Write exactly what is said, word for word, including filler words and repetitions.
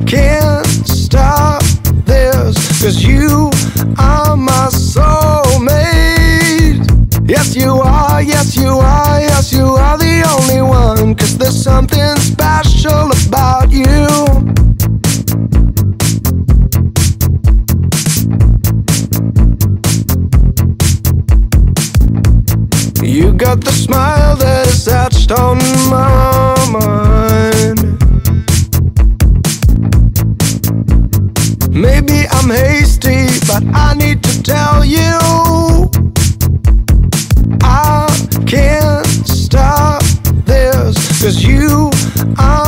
can't stop this, 'cause you are my soulmate. Yes you are, yes you are, yes you are the only one, 'cause there's something special about you. You got the smile that is etched on my mind. Maybe I'm hasty, but I need to tell you, I can't stop this, 'cause you are